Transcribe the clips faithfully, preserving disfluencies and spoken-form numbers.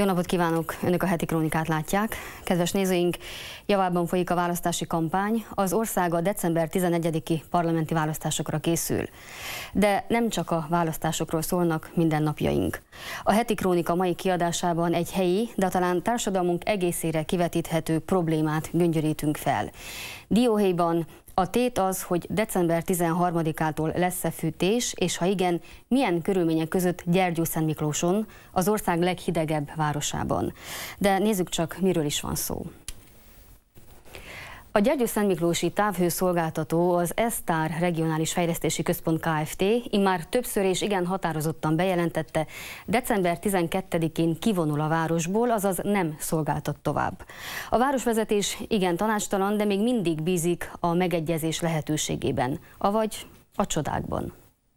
Jó napot kívánok! Önök a heti krónikát látják. Kedves nézőink, javában folyik a választási kampány. Az ország a december tizenegyediki parlamenti választásokra készül. De nem csak a választásokról szólnak mindennapjaink. A heti krónika mai kiadásában egy helyi, de talán társadalmunk egészére kivetíthető problémát göngyörítünk fel. Dióhéjban a tét az, hogy december tizenharmadikától lesz-e fűtés, és ha igen, milyen körülmények között Gyergyószentmiklóson, az ország leghidegebb városában. De nézzük csak, miről is van szó. A Gyergyószentmiklósi távhőszolgáltató, az esztár Regionális Fejlesztési Központ Kft. Immár többször és igen határozottan bejelentette, december tizenkettedikén kivonul a városból, azaz nem szolgáltat tovább. A városvezetés igen tanácstalan, de még mindig bízik a megegyezés lehetőségében, avagy a csodákban.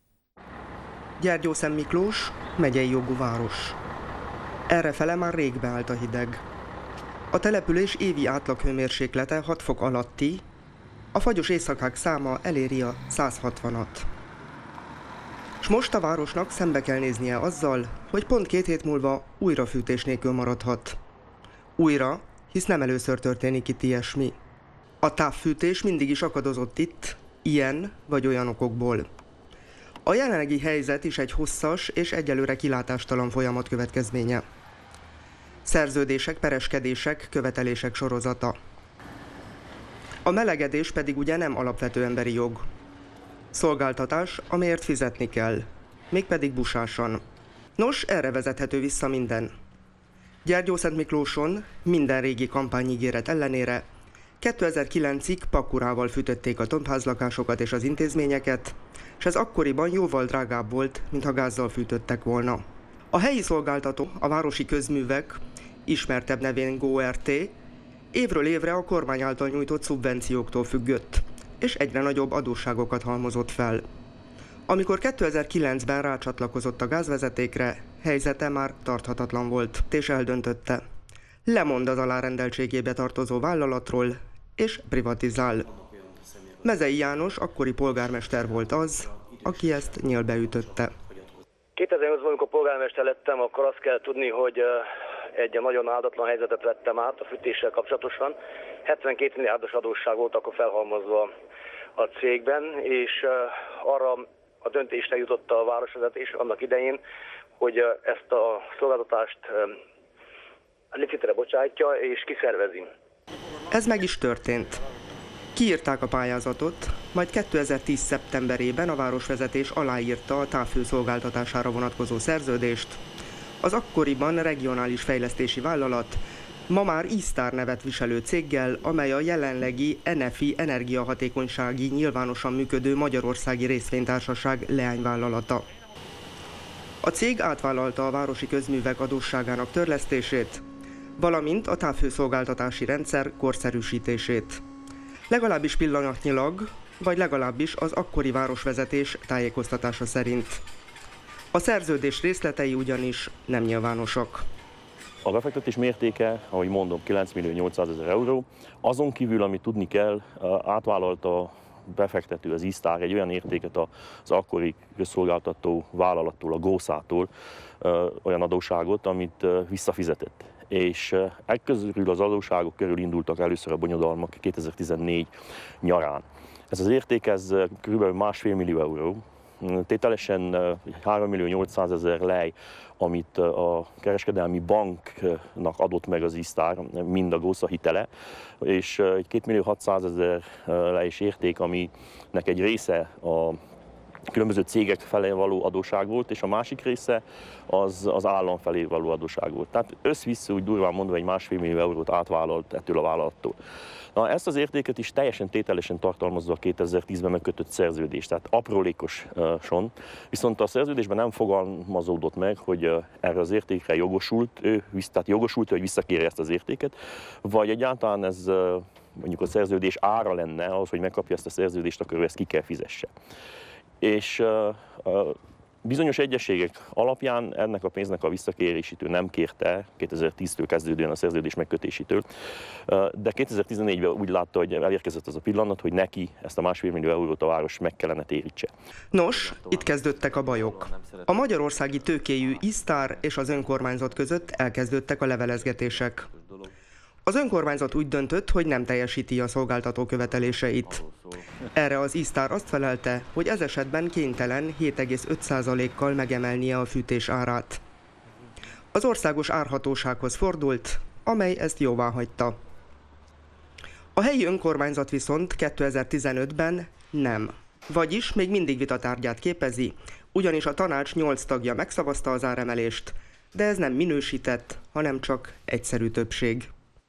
Gyergyószentmiklós megyei jogú város. Errefele már rég beállt a hideg. A település évi átlaghőmérséklete hat fok alatti, a fagyos éjszakák száma eléri a száz hatvanat. S most a városnak szembe kell néznie azzal, hogy pont két hét múlva újra fűtés nélkül maradhat. Újra, hisz nem először történik itt ilyesmi. A távfűtés mindig is akadozott itt, ilyen vagy olyan okokból. A jelenlegi helyzet is egy hosszas és egyelőre kilátástalan folyamat következménye. Szerződések, pereskedések, követelések sorozata. A melegedés pedig ugye nem alapvető emberi jog. Szolgáltatás, amelyért fizetni kell, mégpedig busásan. Nos, erre vezethető vissza minden. Gyergyószentmiklóson minden régi kampányígéret ellenére kétezer-kilencig pakkurával fűtötték a tombházlakásokat és az intézményeket, és ez akkoriban jóval drágább volt, mintha gázzal fűtöttek volna. A helyi szolgáltató, a Városi Közművek, ismertebb nevén GóRT, évről évre a kormány által nyújtott szubvencióktól függött, és egyre nagyobb adósságokat halmozott fel. Amikor kétezer-kilencben rácsatlakozott a gázvezetékre, helyzete már tarthatatlan volt, és eldöntötte. Lemond az alárendeltségébe tartozó vállalatról, és privatizál. Mezei János akkori polgármester volt az, aki ezt nyílbeütötte. kétezer-nyolcban, amikor polgármester lettem, akkor azt kell tudni, hogy egy nagyon áldatlan helyzetet vettem át a fűtéssel kapcsolatosan. hetvenkét milliárdos adósság volt akkor felhalmozva a cégben, és arra a döntésre jutott a városvezetés annak idején, hogy ezt a szolgáltatást licitre bocsátja és kiszervezi. Ez meg is történt. Kiírták a pályázatot, majd kétezer-tíz szeptemberében a városvezetés aláírta a távhő szolgáltatására vonatkozó szerződést. Az akkoriban regionális fejlesztési vállalat, ma már esztár nevet viselő céggel, amely a jelenlegi en ef i energiahatékonysági nyilvánosan működő magyarországi részvénytársaság leányvállalata. A cég átvállalta a Városi Közművek adósságának törlesztését, valamint a távhőszolgáltatási rendszer korszerűsítését. Legalábbis pillanatnyilag, vagy legalábbis az akkori városvezetés tájékoztatása szerint. A szerződés részletei ugyanis nem nyilvánosak. A befektetés mértéke, ahogy mondom, kilenc millió nyolcszázezer euró. Azon kívül, amit tudni kell, átvállalta a befektető, az esztár egy olyan értéket az akkori közszolgáltató vállalattól, a gószától, olyan adósságot, amit visszafizetett. És ekközül az adósságok körül indultak először a bonyodalmak kétezer-tizennégy nyarán. Ez az érték ez kb. másfél millió euró. Tételesen három millió nyolcszázezer lej, amit a kereskedelmi banknak adott meg az esztár, mind a gósza hitele, és egy két millió hatszázezer lejs érték, aminek egy része a különböző cégek felé való adósság volt, és a másik része az, az állam felé való adósság volt. Tehát össz-vissza úgy durván mondva egy másfél millió eurót átvállalt ettől a vállalattól. Na, ezt az értéket is teljesen tételesen tartalmazza a kétezer-tízben megkötött szerződés, tehát aprólékosan, viszont a szerződésben nem fogalmazódott meg, hogy erre az értékre jogosult, ő, tehát jogosult, hogy visszakérje ezt az értéket, vagy egyáltalán ez mondjuk a szerződés ára lenne, ahhoz, hogy megkapja ezt a szerződést, akkor ő ezt ki kell fizesse. És uh, uh, Bizonyos egyességek alapján ennek a pénznek a visszakérésítől nem kérte kétezer-tíztől kezdődően a szerződés megkötésétől, de kétezer-tizennégyben úgy látta, hogy elérkezett az a pillanat, hogy neki ezt a másfél millió eurót a város meg kellene térítse. Nos, itt kezdődtek a bajok. A magyarországi tőkéjű iStar és az önkormányzat között elkezdődtek a levelezgetések. Az önkormányzat úgy döntött, hogy nem teljesíti a szolgáltató követeléseit. Erre az iStar azt felelte, hogy ez esetben kénytelen hét egész öt százalékkal megemelnie a fűtés árát. Az országos árhatósághoz fordult, amely ezt jóváhagyta. A helyi önkormányzat viszont kétezer-tizenötben nem. Vagyis még mindig vitatárgyát képezi, ugyanis a tanács nyolc tagja megszavazta az áremelést, de ez nem minősített, hanem csak egyszerű többség.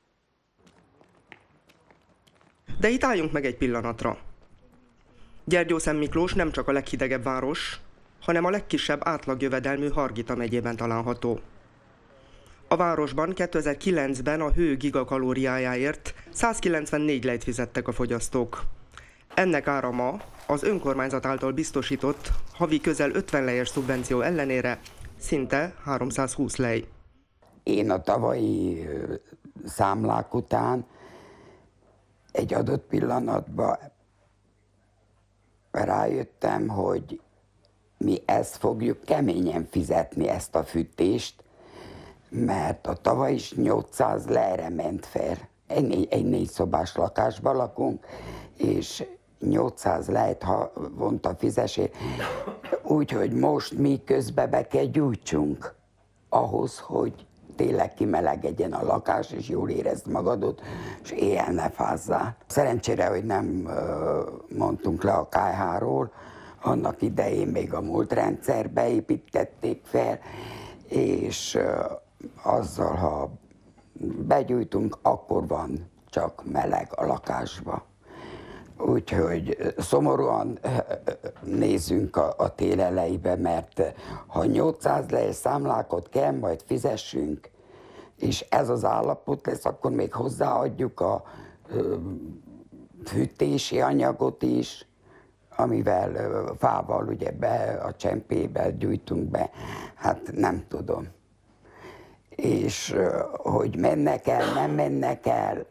De itt álljunk meg egy pillanatra. Gyergyószentmiklós nem csak a leghidegebb város, hanem a legkisebb átlagjövedelmű Hargita megyében található. A városban kétezer-kilencben a hő gigakalóriájáért százkilencvennégy lejt fizettek a fogyasztók. Ennek ára ma az önkormányzat által biztosított havi közel ötven lejes szubvenció ellenére szinte háromszázhúsz lej. Én a tavalyi számlák után egy adott pillanatban rájöttem, hogy mi ezt fogjuk keményen fizetni, ezt a fűtést, mert a tavaly is nyolcszáz lejre ment fel. Egy, egy négy szobás lakásban lakunk, és nyolcszáz lejt havonta fizessél. Úgyhogy most mi közbe be kell gyújtsunk ahhoz, hogy tényleg kimelegedjen a lakás, és jól érezd magadot, és éjjel ne fázzál. Szerencsére, hogy nem mondtunk le a ká há-ról, annak idején még a múlt rendszerbe építették fel, és azzal, ha begyújtunk, akkor van csak meleg a lakásba. Úgyhogy szomorúan nézzünk a, a tél elejébe, mert ha nyolcszáz lejes számlákat kell, majd fizessünk, és ez az állapot lesz, akkor még hozzáadjuk a ö, fűtési anyagot is, amivel ö, fával ugye be, a csempébe gyújtunk be, hát nem tudom. És ö, hogy mennek el, nem mennek el,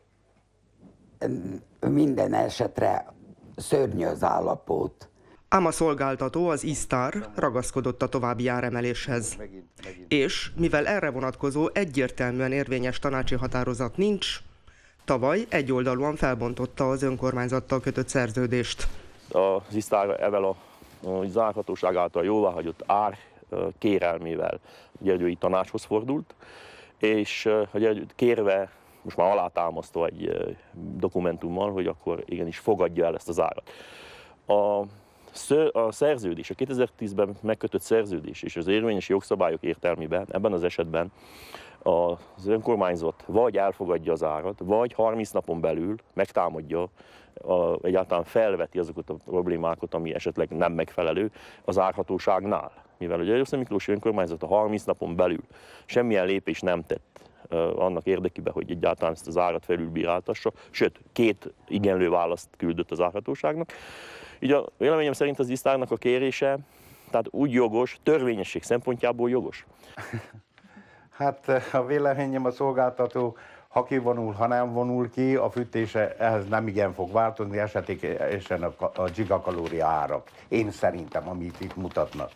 minden esetre szörnyű az állapot. Ám a szolgáltató, az iStar ragaszkodott a további áremeléshez. És mivel erre vonatkozó egyértelműen érvényes tanácsi határozat nincs, tavaly egyoldalúan felbontotta az önkormányzattal kötött szerződést. Az iStar evel a zárhatóság által jóváhagyott ár kérelmével a gyergyói tanácshoz fordult, és kérve, most már alátámasztva egy dokumentummal, hogy akkor igenis fogadja el ezt az árat. A, a szerződés, a kétezer-tízben megkötött szerződés és az érvényes jogszabályok értelmében ebben az esetben az önkormányzat vagy elfogadja az árat, vagy harminc napon belül megtámadja, a, egyáltalán felveti azokat a problémákat, ami esetleg nem megfelelő az árhatóságnál. Mivel a Gyergyószentmiklósi önkormányzat a harminc napon belül semmilyen lépés nem tett annak érdekében, hogy egyáltalán ezt az árat felülbíráltassa, sőt, két igenlő választ küldött az árhatóságnak. Így a véleményem szerint az iStarnak a kérése, tehát úgy jogos, törvényesség szempontjából jogos. Hát a véleményem a szolgáltató, ha kivonul, ha nem vonul ki, a fűtése ehhez nem igen fog változni, esetlegesen a, a gigakalória árak. Én szerintem, amit itt mutatnak.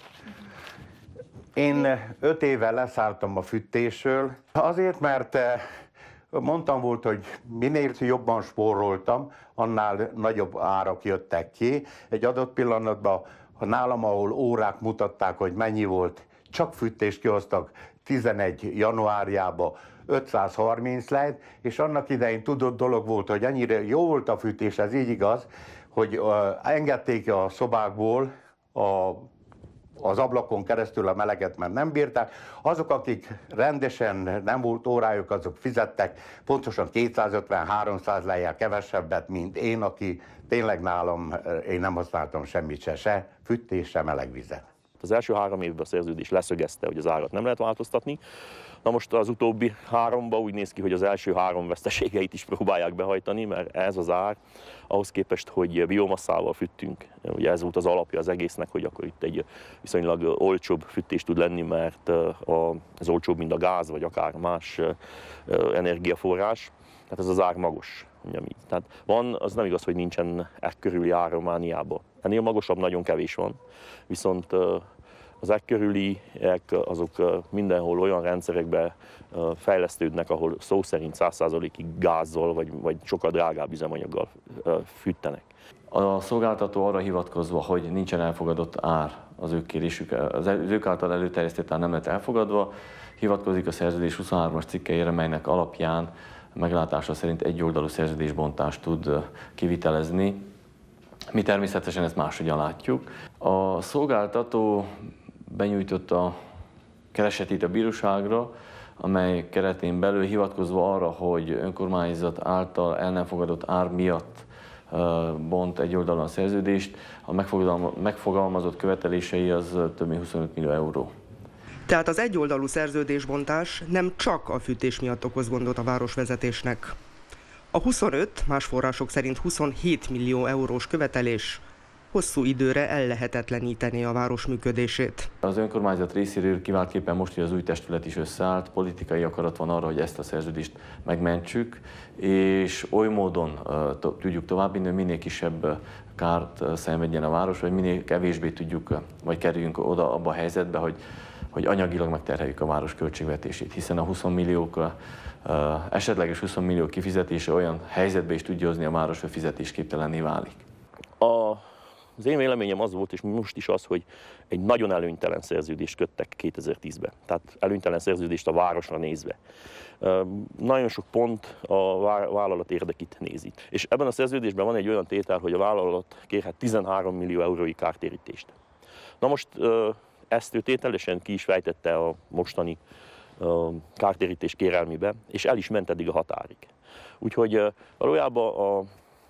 Én öt éve leszálltam a fűtésről, azért, mert mondtam volt, hogy minél jobban spóroltam, annál nagyobb árak jöttek ki. Egy adott pillanatban, ha nálam, ahol órák mutatták, hogy mennyi volt, csak fűtést kihoztak tizenegy januárjában ötszázharminc lejt, és annak idején tudott dolog volt, hogy annyira jó volt a fűtés, ez így igaz, hogy uh, engedték a szobákból a az ablakon keresztül a meleget, mert nem bírták. Azok, akik rendesen nem volt órájuk, azok fizettek pontosan kétszázötven-háromszáz lejjel kevesebbet, mint én, aki tényleg nálam, én nem használtam semmit se, se fűtés, se meleg vizet. Az első három évben a szerződés leszögezte, hogy az árat nem lehet változtatni. Na most az utóbbi háromban úgy néz ki, hogy az első három veszteségeit is próbálják behajtani, mert ez az ár ahhoz képest, hogy biomasszával fűtünk. Ugye ez volt az alapja az egésznek, hogy akkor itt egy viszonylag olcsóbb fűtés tud lenni, mert ez olcsóbb, mint a gáz, vagy akár más energiaforrás. Tehát ez az ár magos. Tehát van, az nem igaz, hogy nincsen ekkörüli ár Romániában. Ennél magasabb nagyon kevés van, viszont az ekkörüliek azok mindenhol olyan rendszerekbe fejlesztődnek, ahol szó szerint száz százalékig gázzal vagy, vagy sokkal drágább üzemanyaggal fűtenek. A szolgáltató arra hivatkozva, hogy nincsen elfogadott ár az ő kérésük, az ők által előterjesztett ár nem lett elfogadva, hivatkozik a szerződés huszonhármas cikkeire, melynek alapján meglátása szerint egyoldalú szerződésbontást tud kivitelezni. Mi természetesen ezt máshogyan látjuk. A szolgáltató benyújtotta keresetét a bíróságra, amely keretén belül hivatkozva arra, hogy önkormányzat által el nem fogadott ár miatt bont egyoldalúan a szerződést, a megfogalmazott követelései az több mint huszonöt millió euró. Tehát az egyoldalú szerződésbontás nem csak a fűtés miatt okoz gondot a városvezetésnek. A huszonöt, más források szerint huszonhét millió eurós követelés hosszú időre ellehetetleníteni a város működését. Az önkormányzat részéről kiváltképpen most, hogy az új testület is összeállt, politikai akarat van arra, hogy ezt a szerződést megmentsük, és oly módon uh, tudjuk továbbvinni, hogy minél kisebb kárt szenvedjen a város, vagy minél kevésbé tudjuk, vagy kerüljünk oda abba a helyzetbe, hogy, hogy anyagilag megterheljük a város költségvetését, hiszen a húsz milliók, uh, esetleges húsz millió kifizetése olyan helyzetbe is tudja hozni a város, hogy fizetésképtelenné válik. A Az én véleményem az volt, és most is az, hogy egy nagyon előnytelen szerződést köttek kétezer-tízben. Tehát előnytelen szerződést a városra nézve. Nagyon sok pont a vállalat érdekét nézi. És ebben a szerződésben van egy olyan tétel, hogy a vállalat kérhet tizenhárom millió eurói kártérítést. Na most ezt ő tételesen ki is fejtette a mostani kártérítés kérelmébe, és el is ment eddig a határig. Úgyhogy valójában a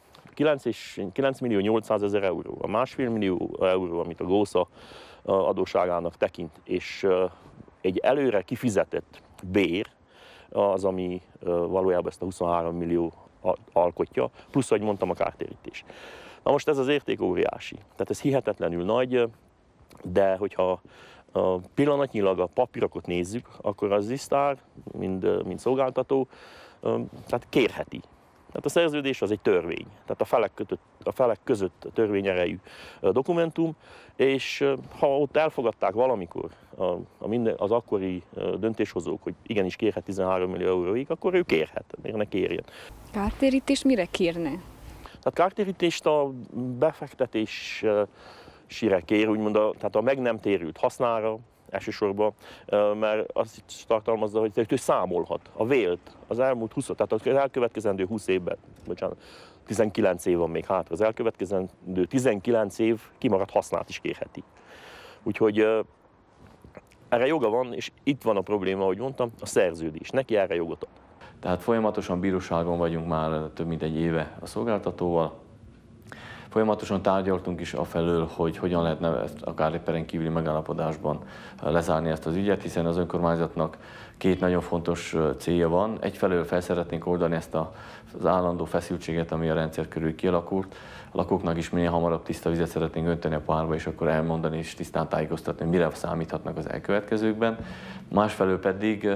kilenc millió nyolcszázezer euró, a másfél millió euró, amit a Gósza adósságának tekint, és egy előre kifizetett bér, az, ami valójában ezt a huszonhárom millió alkotja, plusz, ahogy mondtam, a kártérítés. Na most ez az érték óriási, tehát ez hihetetlenül nagy, de hogyha pillanatnyilag a papírokat nézzük, akkor az Isztár, mint, mint szolgáltató, tehát kérheti. Tehát a szerződés az egy törvény, tehát a felek, kötött, a felek között törvényerejű dokumentum, és ha ott elfogadták valamikor a, a minden, az akkori döntéshozók, hogy igenis kérhet tizenhárom millió euróig, akkor ő kérhet, miért ne kérjen. Kártérítést mire kérne? Tehát kártérítést a befektetésre kér, úgymond a, tehát a meg nem térült hasznára, elsősorban, mert azt is tartalmazza, hogy ő számolhat a vélt az elmúlt húsz, tehát az elkövetkezendő húsz évben, bocsánat, tizenkilenc év van még hátra, az elkövetkezendő tizenkilenc év kimaradt hasznát is kérheti. Úgyhogy erre joga van, és itt van a probléma, ahogy mondtam, a szerződés. Neki erre jogot ad. Tehát folyamatosan bíróságon vagyunk már több mint egy éve a szolgáltatóval. Folyamatosan tárgyaltunk is afelől, hogy hogyan lehetne ezt akár egy peren kívüli megállapodásban lezárni ezt az ügyet, hiszen az önkormányzatnak két nagyon fontos célja van. Egyfelől fel szeretnénk oldani ezt az állandó feszültséget, ami a rendszer körül kialakult. A lakóknak is minél hamarabb tiszta vizet szeretnénk önteni a pohárba, és akkor elmondani és tisztán tájékoztatni, hogy mire számíthatnak az elkövetkezőkben. Másfelől pedig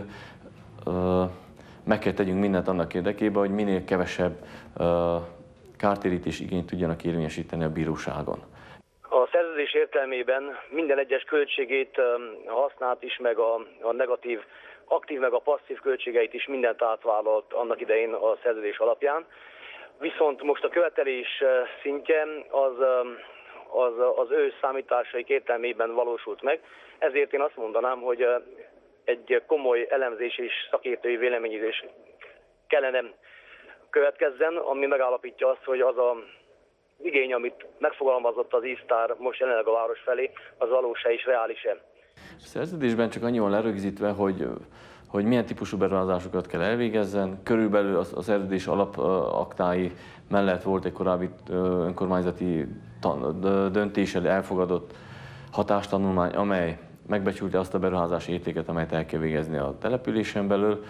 meg kell tegyünk mindent annak érdekében, hogy minél kevesebb kártérítés igényt tudjanak érvényesíteni a bíróságon. A szerződés értelmében minden egyes költségét, hasznát is, meg a, a negatív, aktív meg a passzív költségeit is mindent átvállalt annak idején a szerződés alapján. Viszont most a követelés szintje az, az, az ő számításaik értelmében valósult meg. Ezért én azt mondanám, hogy egy komoly elemzés és szakértői véleményezés kellene következzen, ami megállapítja azt, hogy az a igény, amit megfogalmazott az Isztár most jelenleg a város felé, az valós-e és reális-e. A szerződésben csak annyi van lerögzítve, hogy, hogy milyen típusú beruházásokat kell elvégezzen. Körülbelül a szerződés alapaktái mellett volt egy korábbi önkormányzati döntéssel elfogadott hatástanulmány, amely megbecsülte azt a beruházási értéket, amelyet el kell végezni a településen belül,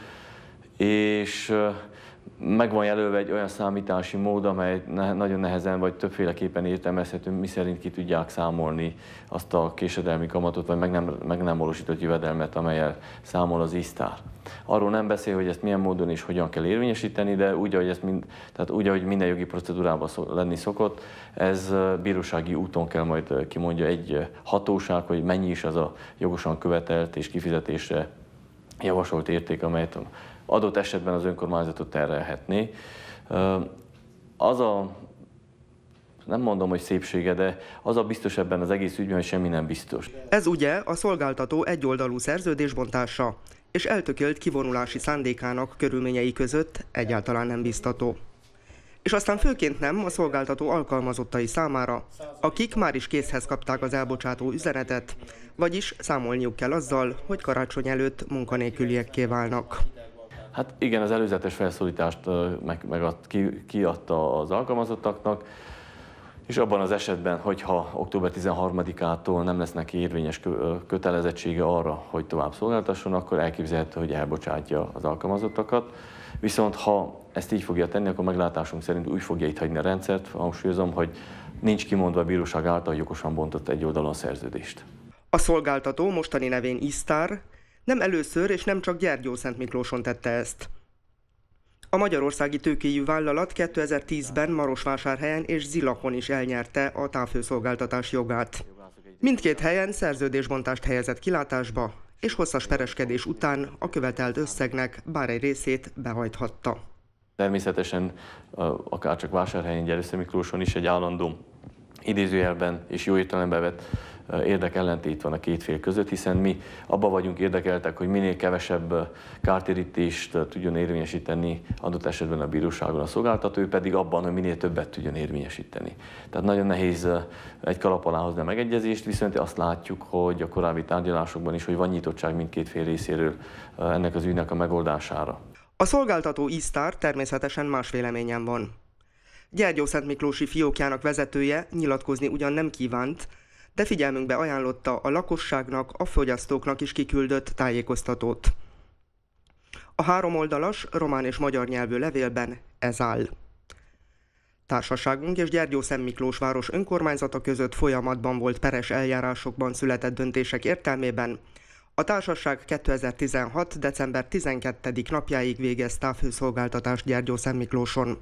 és meg van jelölve egy olyan számítási mód, amely nagyon nehezen vagy többféleképpen értelmezhető, miszerint ki tudják számolni azt a késedelmi kamatot, vagy meg nem, meg nem valósított jövedelmet, amellyel számol az isztár. Arról nem beszél, hogy ezt milyen módon és hogyan kell érvényesíteni, de úgy, ahogy, ezt mind, tehát úgy, ahogy minden jogi procedúrában lenni szokott, ez bírósági úton kell majd kimondja egy hatóság, hogy mennyi is az a jogosan követelt és kifizetésre javasolt érték, amelyet adott esetben az önkormányzatot terhelhetné. Az a, nem mondom, hogy szépsége, de az a biztos ebben az egész ügyben, hogy semmi nem biztos. Ez ugye a szolgáltató egyoldalú szerződésbontása és eltökélt kivonulási szándékának körülményei között egyáltalán nem biztató. És aztán főként nem a szolgáltató alkalmazottai számára, akik már is készhez kapták az elbocsátó üzenetet, vagyis számolniuk kell azzal, hogy karácsony előtt munkanélküliekké válnak. Hát igen, az előzetes felszólítást meg, meg ad, ki, kiadta az alkalmazottaknak, és abban az esetben, hogyha október tizenharmadikától nem lesz neki érvényes kötelezettsége arra, hogy tovább szolgáltasson, akkor elképzelhető, hogy elbocsátja az alkalmazottakat. Viszont ha ezt így fogja tenni, akkor meglátásunk szerint úgy fogja itt hagyni a rendszert, hangsúlyozom, hogy nincs kimondva a bíróság által jogosan bontott egy oldalon szerződést. A szolgáltató mostani nevén isztár nem először és nem csak Gyergyószentmiklóson tette ezt. A magyarországi tőkéjű vállalat kétezer-tízben Marosvásárhelyen és Zilahon is elnyerte a távhőszolgáltatás jogát. Mindkét helyen szerződésbontást helyezett kilátásba, és hosszas pereskedés után a követelt összegnek bár egy részét behajthatta. Természetesen akárcsak Vásárhelyen, Gyergyószentmiklóson is egy állandó idézőjelben és jó értelemben vett érdekellentét van a két fél között, hiszen mi abban vagyunk érdekeltek, hogy minél kevesebb kártérítést tudjon érvényesíteni adott esetben a bíróságon a szolgáltató, ő pedig abban, hogy minél többet tudjon érvényesíteni. Tehát nagyon nehéz egy kalap alá hozni a megegyezést, viszont azt látjuk, hogy a korábbi tárgyalásokban is, hogy van nyitottság mindkét fél részéről ennek az ügynek a megoldására. A szolgáltató isztár természetesen más véleményen van. Gyergyószentmiklósi fiókjának vezetője nyilatkozni ugyan nem kívánt, de figyelmünkbe ajánlotta a lakosságnak, a fogyasztóknak is kiküldött tájékoztatót. A háromoldalas román és magyar nyelvű levélben ez áll. Társaságunk és Gyergyószentmiklós város önkormányzata között folyamatban volt peres eljárásokban született döntések értelmében a társaság kétezer-tizenhat. december tizenkettedik napjáig végez távhőszolgáltatást Gyergyószentmiklóson.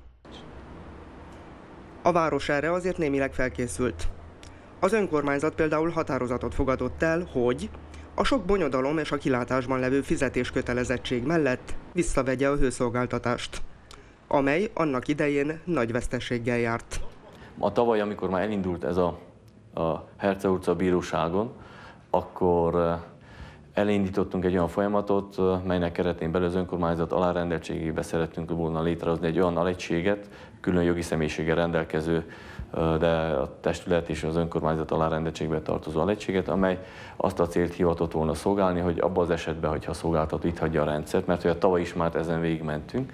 A város erre azért némileg felkészült. Az önkormányzat például határozatot fogadott el, hogy a sok bonyodalom és a kilátásban levő fizetéskötelezettség mellett visszavegye a hőszolgáltatást, amely annak idején nagy veszteséggel járt. A tavaly, amikor már elindult ez a, a Herce utca bíróságon, akkor elindítottunk egy olyan folyamatot, melynek keretén belül az önkormányzat alárendeltségébe szerettünk volna létrehozni egy olyan alegységet, külön jogi személyiséggel rendelkező, de a testület és az önkormányzat alárendeltségbe tartozó alegységet, amely azt a célt hivatott volna szolgálni, hogy abban az esetben, hogyha a szolgáltató itt hagyja a rendszert, mert hogy a tavaly is már ezen végigmentünk,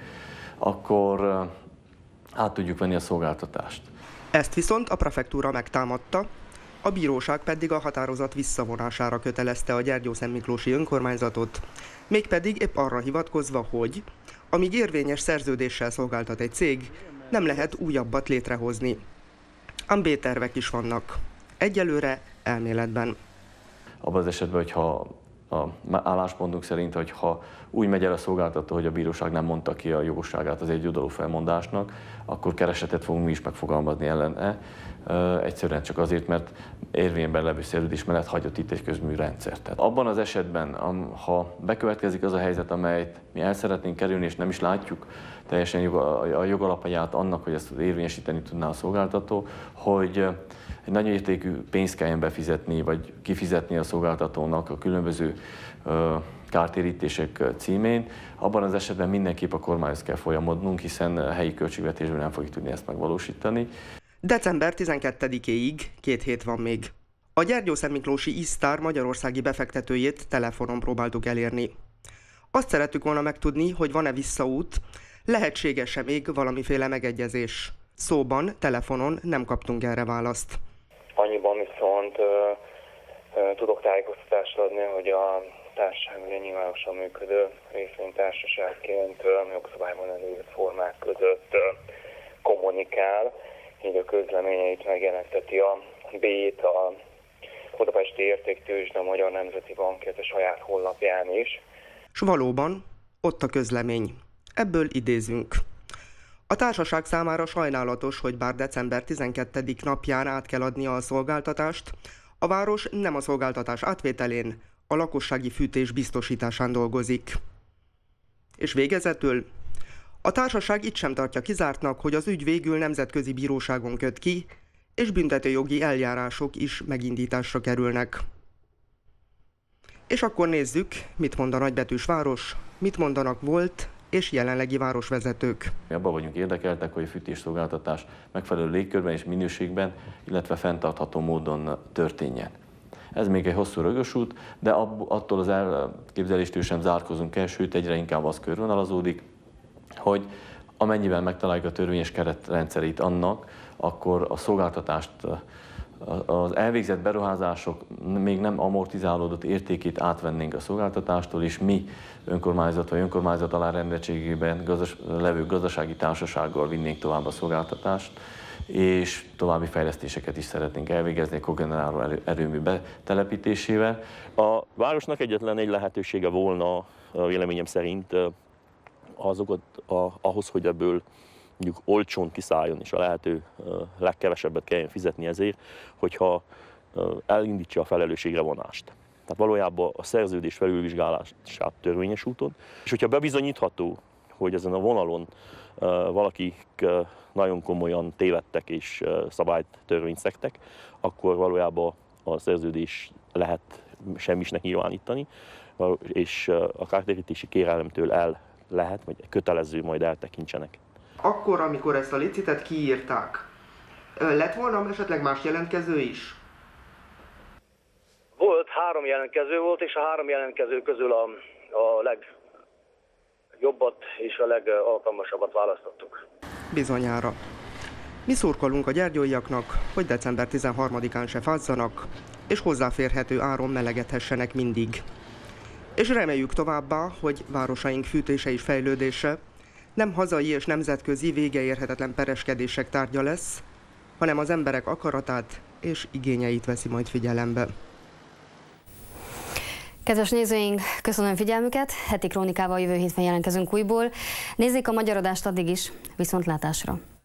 akkor át tudjuk venni a szolgáltatást. Ezt viszont a prefektúra megtámadta, a bíróság pedig a határozat visszavonására kötelezte a Gyergyószentmiklósi önkormányzatot, mégpedig épp arra hivatkozva, hogy amíg érvényes szerződéssel szolgáltat egy cég, nem lehet újabbat létrehozni. Ám B-tervek is vannak. Egyelőre elméletben. Abban az esetben, hogyha a álláspontunk szerint, hogyha úgy megy el a szolgáltató, hogy a bíróság nem mondta ki a jogosságát az egyoldalú felmondásnak, akkor keresetet fogunk mi is megfogalmazni ellene. Egyszerűen csak azért, mert érvényben levő szerződés mellett hagyott itt egy közmű rendszert. Tehát abban az esetben, ha bekövetkezik az a helyzet, amelyet mi el szeretnénk kerülni, és nem is látjuk teljesen a jogalapját annak, hogy ezt érvényesíteni tudná a szolgáltató, hogy egy nagy értékű pénzt kelljen befizetni, vagy kifizetni a szolgáltatónak a különböző kártérítések címén, abban az esetben mindenképp a kormányhoz kell folyamodnunk, hiszen helyi költségvetésben nem fogjuk tudni ezt megvalósítani. december tizenkettedikéig két hét van még. A Gyergyószentmiklósi isztár magyarországi befektetőjét telefonon próbáltuk elérni. Azt szerettük volna megtudni, hogy van-e visszaút, lehetséges-e még valamiféle megegyezés. Szóban, telefonon nem kaptunk erre választ. Annyiban viszont tudok tájékoztatást adni, hogy a társaság ugye nyilvánosan működő részvénytársaságként jogszabályban előírt formák között kommunikál, így a közleményeit megjelenteti a Bét, a Budapesti Értéktőzsde, a Magyar Nemzeti Bank, a saját honlapján is. S valóban, ott a közlemény. Ebből idézünk. A társaság számára sajnálatos, hogy bár december tizenkettedik napján át kell adnia a szolgáltatást, a város nem a szolgáltatás átvételén, a lakossági fűtés biztosításán dolgozik. És végezetül, a társaság itt sem tartja kizártnak, hogy az ügy végül nemzetközi bíróságon köt ki, és büntetőjogi eljárások is megindításra kerülnek. És akkor nézzük, mit mond a nagybetűs város, mit mondanak volt és jelenlegi városvezetők. Abban vagyunk érdekeltek, hogy a fűtésszolgáltatás megfelelő légkörben és minőségben, illetve fenntartható módon történjen. Ez még egy hosszú rögös út, de attól az elképzeléstől sem zárkozunk el, sőt egyre inkább az körvonalazódik, hogy amennyiben megtaláljuk a törvényes keretrendszerét annak, akkor a szolgáltatást, az elvégzett beruházások még nem amortizálódott értékét átvennénk a szolgáltatástól, és mi önkormányzat vagy önkormányzat alárendeltségében gazdas, levő gazdasági társasággal vinnénk tovább a szolgáltatást, és további fejlesztéseket is szeretnénk elvégezni a kogeneráló erőmű betelepítésével. A városnak egyetlen egy lehetősége volna, véleményem szerint, azokat a, ahhoz, hogy ebből mondjuk olcsón kiszálljon, és a lehető legkevesebbet kelljen fizetni ezért, hogyha elindítsa a felelősségre vonást. Tehát valójában a szerződés felülvizsgálását törvényes úton, és hogyha bebizonyítható, hogy ezen a vonalon valakik nagyon komolyan tévedtek és szabályt, törvényt szegtek, akkor valójában a szerződés lehet semmisnek nyilvánítani, és a kártérítési kérelemtől el lehet, vagy kötelező majd eltekintsenek. Akkor, amikor ezt a licitet kiírták, lett volna esetleg más jelentkező is? Volt, három jelentkező volt, és a három jelentkező közül a, a legjobbat és a legalkalmasabbat választottuk. Bizonyára. Mi szurkolunk a gyergyóiaknak, hogy december tizenharmadikán se fázzanak, és hozzáférhető áron melegedhessenek mindig. És reméljük továbbá, hogy városaink fűtése és fejlődése nem hazai és nemzetközi végeérhetetlen pereskedések tárgya lesz, hanem az emberek akaratát és igényeit veszi majd figyelembe. Kedves nézőink, köszönöm figyelmüket, heti krónikával jövő hétfőn jelentkezünk újból. Nézzék a magyar adást addig is, viszontlátásra!